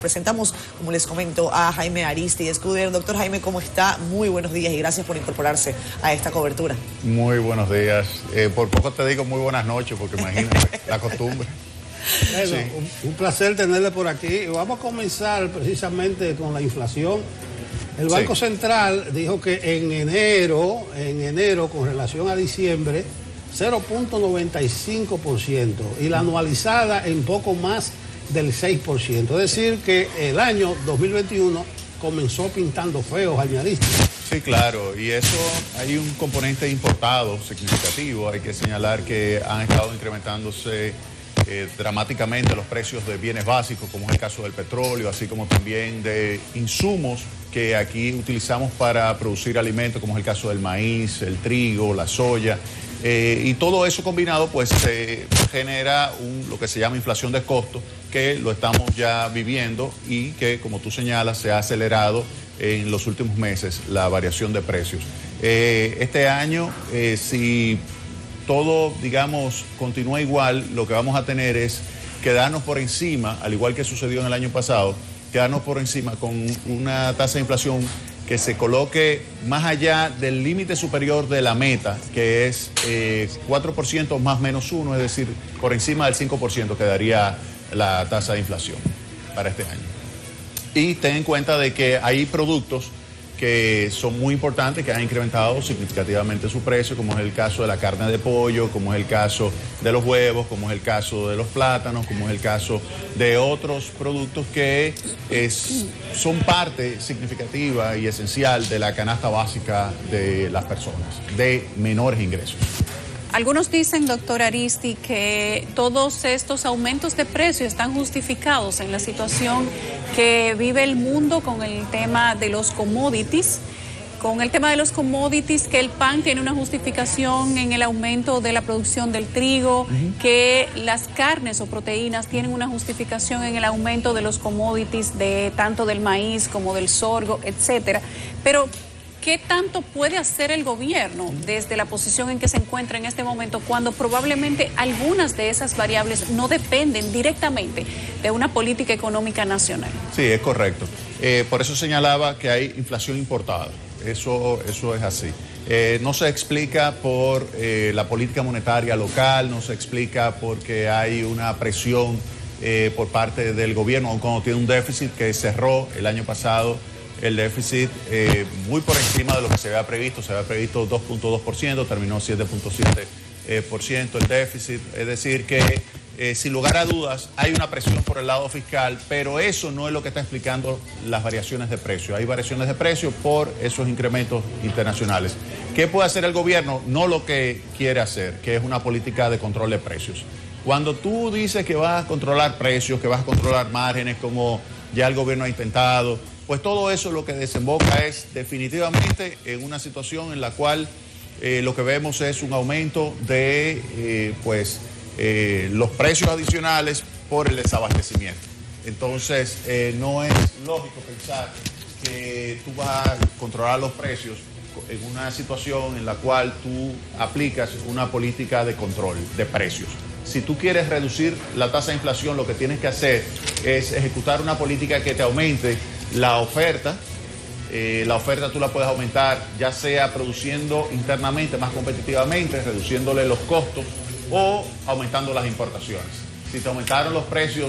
Presentamos, como les comento, a Jaime Aristi Escudero. Doctor Jaime, ¿cómo está? Muy buenos días y gracias por incorporarse a esta cobertura. Muy buenos días. Por poco te digo muy buenas noches, porque imagínate, la costumbre. Bueno, sí. Un placer tenerle por aquí. Vamos a comenzar precisamente con la inflación. El Banco Central dijo que en enero, con relación a diciembre, 0.95% y la anualizada en poco más del 6%. Es decir, que el año 2021 comenzó pintando feo, Jaime Aristi. Sí, claro, y eso hay un componente importado significativo. Hay que señalar que han estado incrementándose dramáticamente los precios de bienes básicos, como es el caso del petróleo, así como también de insumos que aquí utilizamos para producir alimentos, como es el caso del maíz, el trigo, la soya. Y todo eso combinado pues genera lo que se llama inflación de costos, que lo estamos ya viviendo y que, como tú señalas, se ha acelerado en los últimos meses la variación de precios. Este año, si todo, digamos, continúa igual, lo que vamos a tener es quedarnos por encima, al igual que sucedió en el año pasado, quedarnos por encima con una tasa de inflación que se coloque más allá del límite superior de la meta, que es 4% más menos 1, es decir, por encima del 5% quedaría la tasa de inflación para este año. Y ten en cuenta de que hay productos que son muy importantes, que han incrementado significativamente su precio, como es el caso de la carne de pollo, como es el caso de los huevos, como es el caso de los plátanos, como es el caso de otros productos que son parte significativa y esencial de la canasta básica de las personas, de menores ingresos. Algunos dicen, doctor Aristi, que todos estos aumentos de precios están justificados en la situación que vive el mundo con el tema de los commodities. Con el tema de los commodities, que el pan tiene una justificación en el aumento de la producción del trigo, que las carnes o proteínas tienen una justificación en el aumento de los commodities, de tanto del maíz como del sorgo, etcétera. Pero ¿qué tanto puede hacer el gobierno desde la posición en que se encuentra en este momento, cuando probablemente algunas de esas variables no dependen directamente de una política económica nacional? Sí, es correcto. Por eso señalaba que hay inflación importada. Eso es así. No se explica por la política monetaria local, no se explica porque hay una presión por parte del gobierno, aun cuando tiene un déficit que cerró el año pasado. El déficit muy por encima de lo que se había previsto 2.2%, terminó 7.7% el déficit, es decir que sin lugar a dudas hay una presión por el lado fiscal, pero eso no es lo que está explicando las variaciones de precio. Hay variaciones de precio por esos incrementos internacionales. ¿Qué puede hacer el gobierno? No lo que quiere hacer, que es una política de control de precios. Cuando tú dices que vas a controlar precios, que vas a controlar márgenes, como ya el gobierno ha intentado, pues todo eso lo que desemboca es definitivamente en una situación en la cual lo que vemos es un aumento de los precios adicionales por el desabastecimiento. Entonces no es lógico pensar que tú vas a controlar los precios en una situación en la cual tú aplicas una política de control de precios. Si tú quieres reducir la tasa de inflación, lo que tienes que hacer es ejecutar una política que te aumente la oferta. La oferta tú la puedes aumentar ya sea produciendo internamente más competitivamente, reduciéndole los costos o aumentando las importaciones. Si te aumentaron los precios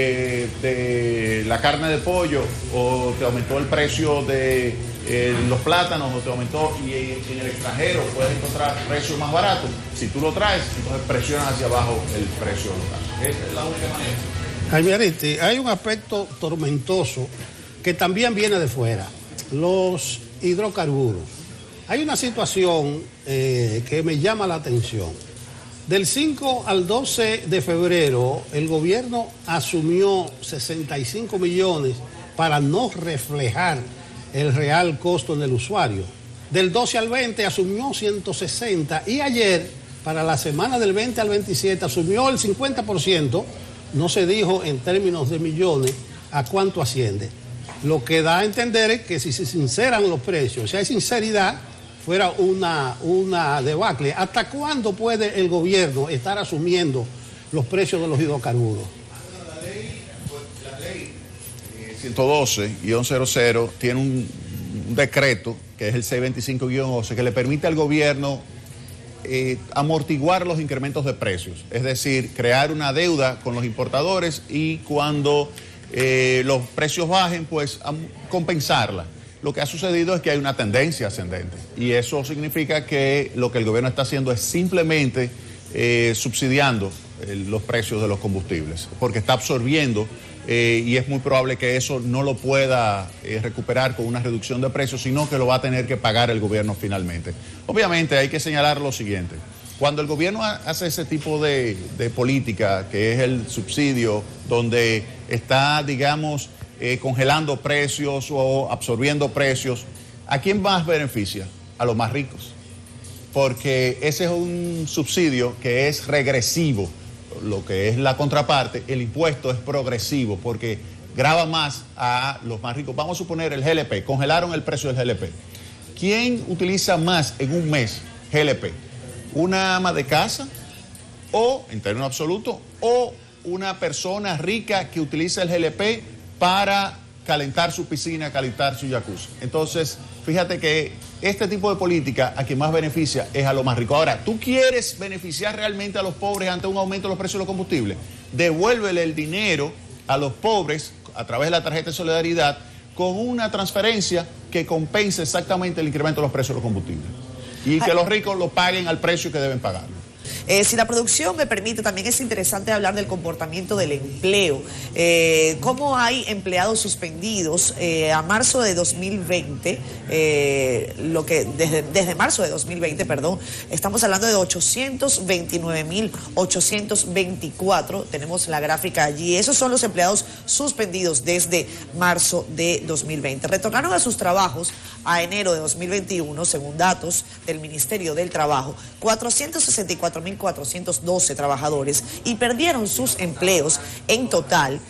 de la carne de pollo o te aumentó el precio de los plátanos o te aumentó y en el extranjero puedes encontrar precios más baratos, si tú lo traes, entonces presionas hacia abajo el precio local. Esa es la única manera. Jaime Aristi, hay un aspecto tormentoso que también viene de fuera, los hidrocarburos. Hay una situación que me llama la atención. Del 5 al 12 de febrero, el gobierno asumió 65 millones para no reflejar el real costo en el usuario. Del 12 al 20 asumió 160 y ayer, para la semana del 20 al 27, asumió el 50%, no se dijo en términos de millones a cuánto asciende. Lo que da a entender es que si se sinceran los precios, si hay sinceridad, fuera una debacle. ¿Hasta cuándo puede el gobierno estar asumiendo los precios de los hidrocarburos? La ley 112 y 1100 tiene un decreto, que es el 625-11, que le permite al gobierno amortiguar los incrementos de precios, es decir, crear una deuda con los importadores y cuando los precios bajen, pues compensarla. Lo que ha sucedido es que hay una tendencia ascendente y eso significa que lo que el gobierno está haciendo es simplemente subsidiando los precios de los combustibles, porque está absorbiendo y es muy probable que eso no lo pueda recuperar con una reducción de precios, sino que lo va a tener que pagar el gobierno finalmente. Obviamente hay que señalar lo siguiente: cuando el gobierno hace ese tipo de política, que es el subsidio, donde está, digamos, congelando precios o absorbiendo precios, ¿a quién más beneficia? A los más ricos, porque ese es un subsidio que es regresivo. Lo que es la contraparte, el impuesto es progresivo porque grava más a los más ricos. Vamos a suponer el GLP, congelaron el precio del GLP. ¿Quién utiliza más en un mes GLP? ¿Una ama de casa o, en términos absolutos, o una persona rica que utiliza el GLP para calentar su piscina, calentar su jacuzzi? Entonces, fíjate que este tipo de política a quien más beneficia es a los más ricos. Ahora, ¿tú quieres beneficiar realmente a los pobres ante un aumento de los precios de los combustibles? Devuélvele el dinero a los pobres a través de la tarjeta de solidaridad con una transferencia que compense exactamente el incremento de los precios de los combustibles y que los ricos lo paguen al precio que deben pagarlo. Si la producción me permite, también es interesante hablar del comportamiento del empleo. ¿Cómo hay empleados suspendidos? A marzo de 2020, desde marzo de 2020, perdón, estamos hablando de 829.824. Tenemos la gráfica allí. Esos son los empleados suspendidos desde marzo de 2020. Retornaron a sus trabajos a enero de 2021, según datos del Ministerio del Trabajo, 464.412 trabajadores y perdieron sus empleos en total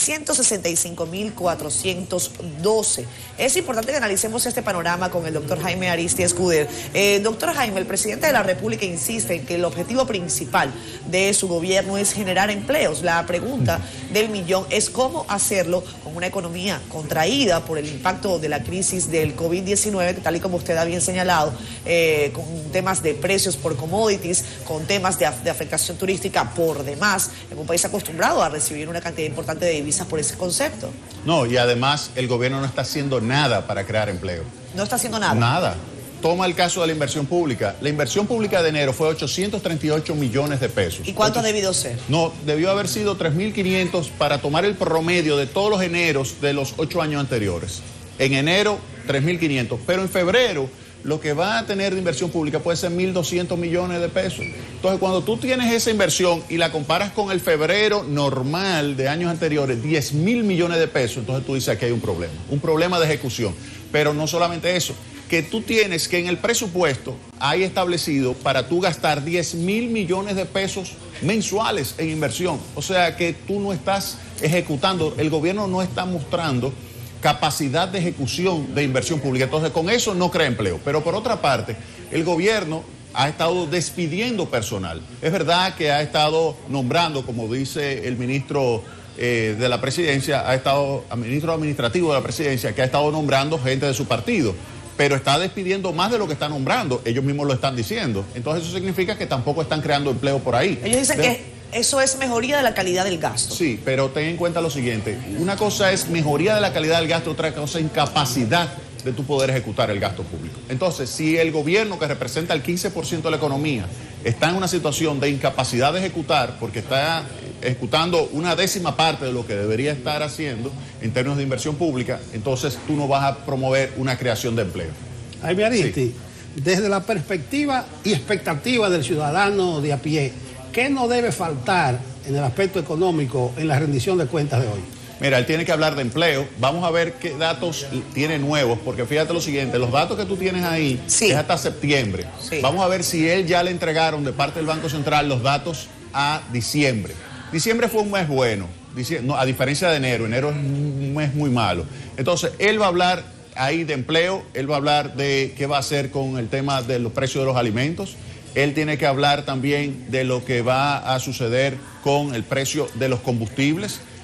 365.412. Es importante que analicemos este panorama con el doctor Jaime Ariztía Escudero. Doctor Jaime, el presidente de la República insiste en que el objetivo principal de su gobierno es generar empleos. La pregunta del millón es cómo hacerlo con una economía contraída por el impacto de la crisis del COVID-19, tal y como usted ha bien señalado, con temas de precios por commodities, con temas de afectación turística por demás, en un país acostumbrado a recibir una cantidad importante de divisas por ese concepto. No, y además el gobierno no está haciendo nada para crear empleo. ¿No está haciendo nada? Nada. Toma el caso de la inversión pública. La inversión pública de enero fue 838 millones de pesos. ¿Y cuánto ha debido ser? No, debió haber sido 3.500 para tomar el promedio de todos los eneros de los 8 años anteriores. En enero, 3.500. Pero en febrero, lo que va a tener de inversión pública puede ser 1.200 millones de pesos. Entonces, cuando tú tienes esa inversión y la comparas con el febrero normal de años anteriores, 10.000 millones de pesos, entonces tú dices que hay un problema de ejecución. Pero no solamente eso, que tú tienes que en el presupuesto hay establecido para tú gastar 10.000 millones de pesos mensuales en inversión. O sea que tú no estás ejecutando, el gobierno no está mostrando capacidad de ejecución de inversión pública. Entonces, con eso no crea empleo. Pero por otra parte, el gobierno ha estado despidiendo personal. Es verdad que ha estado nombrando, como dice el ministro de la presidencia, el ministro administrativo de la presidencia, que ha estado nombrando gente de su partido, pero está despidiendo más de lo que está nombrando. Ellos mismos lo están diciendo. Entonces, eso significa que tampoco están creando empleo por ahí. Ellos dicen que eso es mejoría de la calidad del gasto. Sí, pero ten en cuenta lo siguiente. Una cosa es mejoría de la calidad del gasto, otra cosa es incapacidad de tu poder ejecutar el gasto público. Entonces, si el gobierno, que representa el 15% de la economía, está en una situación de incapacidad de ejecutar, porque está ejecutando una décima parte de lo que debería estar haciendo en términos de inversión pública, entonces tú no vas a promover una creación de empleo. Jaime Ariztía, sí. Desde la perspectiva y expectativa del ciudadano de a pie, ¿qué no debe faltar en el aspecto económico en la rendición de cuentas de hoy? Mira, él tiene que hablar de empleo. Vamos a ver qué datos tiene nuevos, porque fíjate lo siguiente, los datos que tú tienes ahí es hasta septiembre. Sí. Vamos a ver si él ya le entregaron de parte del Banco Central los datos a diciembre. Diciembre fue un mes bueno, a diferencia de enero. Enero es un mes muy malo. Entonces, él va a hablar ahí de empleo, él va a hablar de qué va a hacer con el tema de los precios de los alimentos. Él tiene que hablar también de lo que va a suceder con el precio de los combustibles.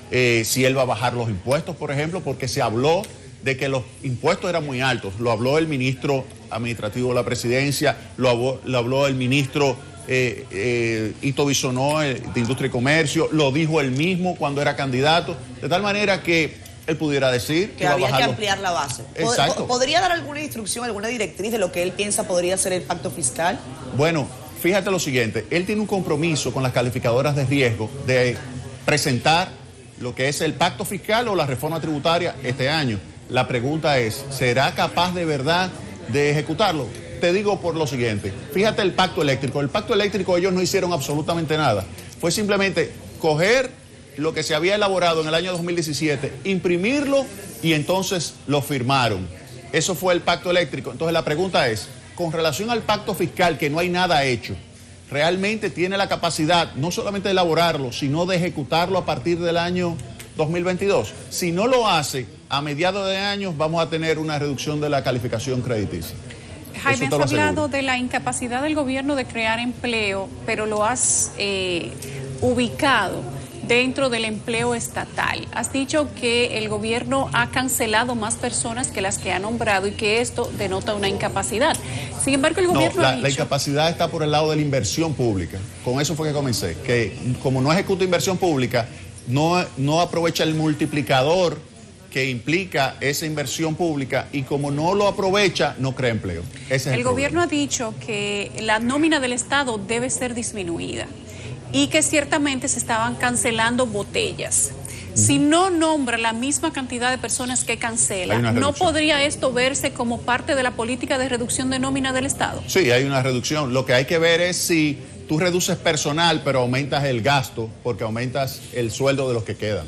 si él va a bajar los impuestos, por ejemplo, porque se habló de que los impuestos eran muy altos. Lo habló el ministro administrativo de la presidencia, lo habló el ministro Ito Bisonó de Industria y Comercio, lo dijo él mismo cuando era candidato, de tal manera que él pudiera decir que había que ampliar la base. Exacto. ¿Podría dar alguna instrucción, alguna directriz de lo que él piensa podría ser el pacto fiscal? Bueno, fíjate lo siguiente, él tiene un compromiso con las calificadoras de riesgo de presentar lo que es el pacto fiscal o la reforma tributaria este año. La pregunta es, ¿será capaz de verdad de ejecutarlo? Te digo por lo siguiente, fíjate el pacto eléctrico. El pacto eléctrico ellos no hicieron absolutamente nada. Fue simplemente coger lo que se había elaborado en el año 2017, imprimirlo y entonces lo firmaron. Eso fue el pacto eléctrico. Entonces la pregunta es, con relación al pacto fiscal, que no hay nada hecho, ¿realmente tiene la capacidad no solamente de elaborarlo, sino de ejecutarlo a partir del año 2022? Si no lo hace, a mediados de años vamos a tener una reducción de la calificación crediticia. Jaime, has hablado de la incapacidad del gobierno de crear empleo, pero lo has ubicado dentro del empleo estatal. Has dicho que el gobierno ha cancelado más personas que las que ha nombrado y que esto denota una incapacidad. Sin embargo, el gobierno ha dicho... La incapacidad está por el lado de la inversión pública. Con eso fue que comencé, que como no ejecuta inversión pública, no aprovecha el multiplicador que implica esa inversión pública y como no lo aprovecha, no crea empleo. Ese es el gobierno ha dicho que la nómina del Estado debe ser disminuida y que ciertamente se estaban cancelando botellas. Si no nombra la misma cantidad de personas que cancela, ¿no podría esto verse como parte de la política de reducción de nómina del Estado? Sí, hay una reducción. Lo que hay que ver es si tú reduces personal, pero aumentas el gasto, porque aumentas el sueldo de los que quedan.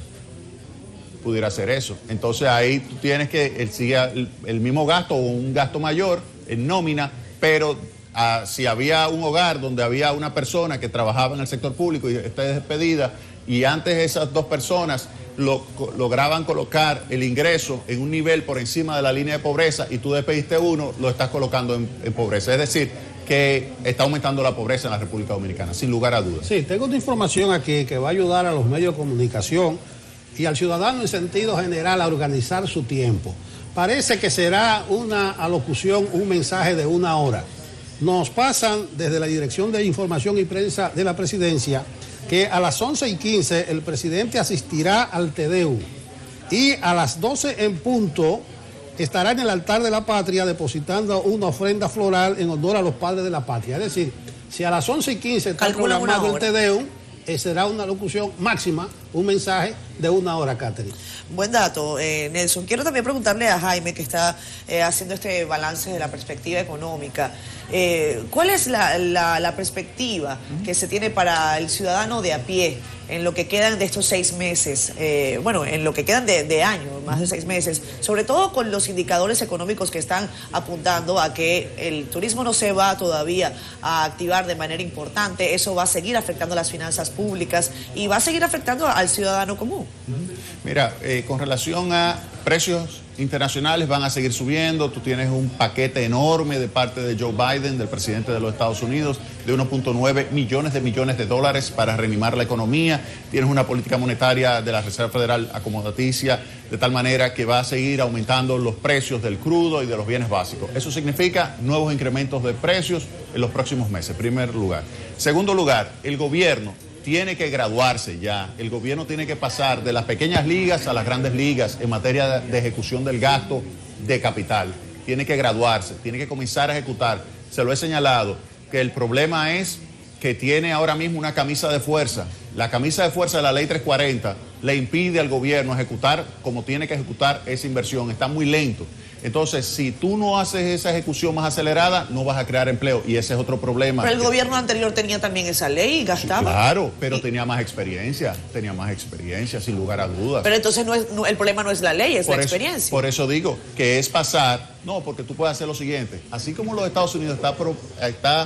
Pudiera ser eso. Entonces ahí tú tienes que siga el mismo gasto o un gasto mayor en nómina, pero si había un hogar donde había una persona que trabajaba en el sector público y está despedida, y antes esas dos personas lograban colocar el ingreso en un nivel por encima de la línea de pobreza y tú despediste uno, lo estás colocando en pobreza. Es decir, que está aumentando la pobreza en la República Dominicana, sin lugar a dudas. Sí, tengo una información aquí que va a ayudar a los medios de comunicación y al ciudadano en sentido general a organizar su tiempo. Parece que será una alocución, un mensaje de 1 hora. Nos pasan desde la Dirección de Información y Prensa de la Presidencia que a las 11:15 el presidente asistirá al Te Deum y a las 12 en punto estará en el altar de la patria depositando una ofrenda floral en honor a los padres de la patria. Es decir, si a las 11:15 está programado el Te Deum, será una locución máxima, un mensaje de 1 hora, Catherine. Buen dato, Nelson. Quiero también preguntarle a Jaime, que está haciendo este balance de la perspectiva económica. ¿Cuál es la perspectiva que se tiene para el ciudadano de a pie en lo que quedan de estos 6 meses? En lo que quedan de año, más de 6 meses, sobre todo con los indicadores económicos que están apuntando a que el turismo no se va todavía a activar de manera importante. Eso va a seguir afectando las finanzas públicas y va a seguir afectando al ciudadano común. Mira, con relación a precios internacionales van a seguir subiendo. Tú tienes un paquete enorme de parte de Joe Biden, del presidente de los Estados Unidos, de 1.9 millones de dólares para reanimar la economía. Tienes una política monetaria de la Reserva Federal acomodaticia, de tal manera que va a seguir aumentando los precios del crudo y de los bienes básicos. Eso significa nuevos incrementos de precios en los próximos meses, en primer lugar. Segundo lugar, el gobierno tiene que graduarse ya. El gobierno tiene que pasar de las pequeñas ligas a las grandes ligas en materia de ejecución del gasto de capital. Tiene que graduarse, tiene que comenzar a ejecutar. Se lo he señalado, que el problema es que tiene ahora mismo una camisa de fuerza. La camisa de fuerza de la Ley 340 le impide al gobierno ejecutar como tiene que ejecutar esa inversión. Está muy lento. Entonces, si tú no haces esa ejecución más acelerada, no vas a crear empleo. Y ese es otro problema. Pero el gobierno anterior tenía también esa ley y gastaba. Sí, claro, pero tenía más experiencia, sin lugar a dudas. Pero entonces el problema no es la ley, es la experiencia. Por eso digo que es pasar, porque tú puedes hacer lo siguiente. Así como los Estados Unidos está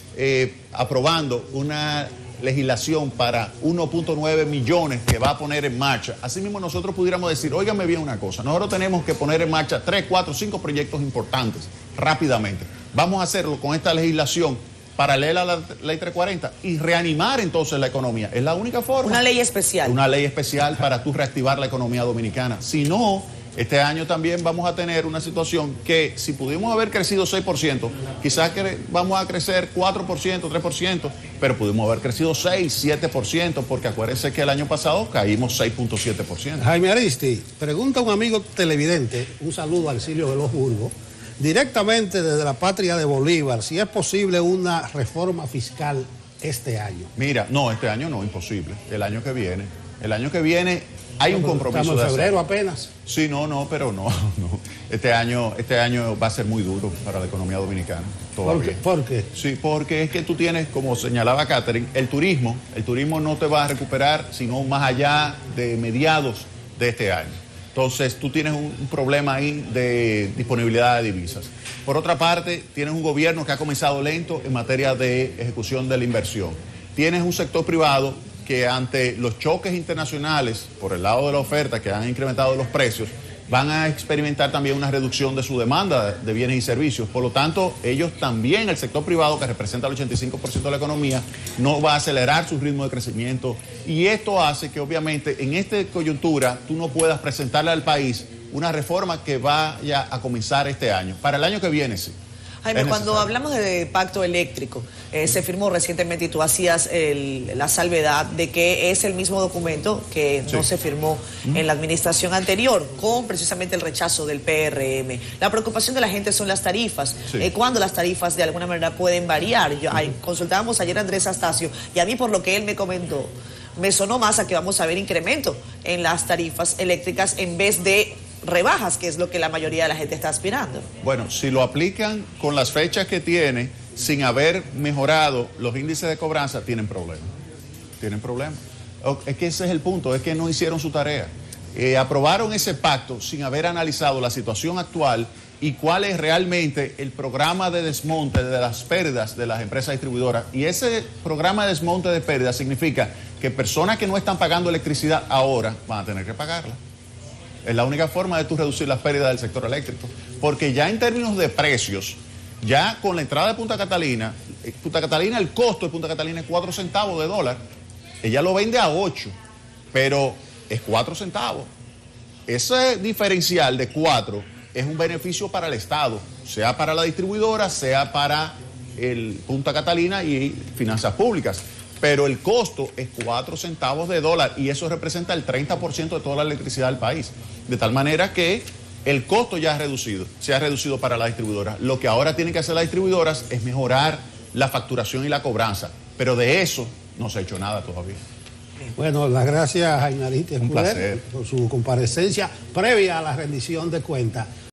aprobando una legislación para 1.9 millones que va a poner en marcha. Así mismo nosotros pudiéramos decir, óigame bien una cosa, nosotros tenemos que poner en marcha 3, 4, 5 proyectos importantes rápidamente. Vamos a hacerlo con esta legislación paralela a la ley 340 y reanimar entonces la economía. Es la única forma. Una ley especial. Una ley especial para tú reactivar la economía dominicana. Si no, este año también vamos a tener una situación que si pudimos haber crecido 6%, quizás vamos a crecer 4%, 3%, pero pudimos haber crecido 6, 7%, porque acuérdense que el año pasado caímos 6.7%. Jaime Aristi, pregunta un amigo televidente, un saludo al Silvio de los Burgos, directamente desde la patria de Bolívar, si es posible una reforma fiscal este año. Mira, no, este año no, imposible. El año que viene hay un compromiso. Estamos en febrero hacer. apenas. Sí, pero no. Este año va a ser muy duro para la economía dominicana. Todavía. ¿Por qué? Sí, porque es que tú tienes, como señalaba Catherine, el turismo no te va a recuperar sino más allá de mediados de este año. Entonces tú tienes un problema ahí de disponibilidad de divisas. Por otra parte, tienes un gobierno que ha comenzado lento en materia de ejecución de la inversión. Tienes un sector privado que ante los choques internacionales por el lado de la oferta que han incrementado los precios, van a experimentar también una reducción de su demanda de bienes y servicios. Por lo tanto, ellos también, el sector privado, que representa el 85% de la economía, no va a acelerar su ritmo de crecimiento. Y esto hace que, obviamente, en esta coyuntura, tú no puedas presentarle al país una reforma que vaya a comenzar este año. Para el año que viene, sí. Jaime, cuando hablamos de pacto eléctrico, se firmó recientemente y tú hacías la salvedad de que es el mismo documento que no se firmó en la administración anterior, con precisamente el rechazo del PRM. La preocupación de la gente son las tarifas, cuando las tarifas de alguna manera pueden variar. Consultábamos ayer a Andrés Astacio y a mí, por lo que él me comentó, me sonó más a que vamos a ver incremento en las tarifas eléctricas en vez de rebajas, que es lo que la mayoría de la gente está aspirando. Bueno, si lo aplican con las fechas que tiene, sin haber mejorado los índices de cobranza, tienen problemas. Es que ese es el punto, es que no hicieron su tarea. Aprobaron ese pacto sin haber analizado la situación actual y cuál es realmente el programa de desmonte de las pérdidas de las empresas distribuidoras. Y ese programa de desmonte de pérdidas significa que personas que no están pagando electricidad ahora van a tener que pagarla. Es la única forma de tú reducir las pérdidas del sector eléctrico. Porque ya en términos de precios, ya con la entrada de Punta Catalina, el costo de Punta Catalina es 4 centavos de dólar. Ella lo vende a 8, pero es 4 centavos. Ese diferencial de 4 es un beneficio para el Estado, sea para la distribuidora, sea para el Punta Catalina y finanzas públicas. Pero el costo es 4 centavos de dólar y eso representa el 30% de toda la electricidad del país. De tal manera que el costo ya se ha reducido para la distribuidora. Lo que ahora tienen que hacer las distribuidoras es mejorar la facturación y la cobranza, pero de eso no se ha hecho nada todavía. Bueno, las gracias a Jaime Aristi Un placer por su comparecencia previa a la rendición de cuentas.